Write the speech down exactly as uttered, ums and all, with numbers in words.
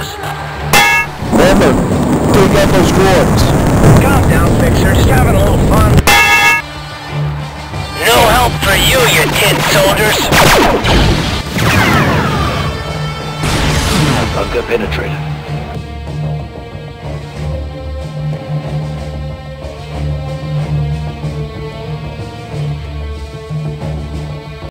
close. Remember, take out those dwarves. Calm down, Fixer. Just having a little fun. No help for you, you tin soldiers. Bunker penetrated.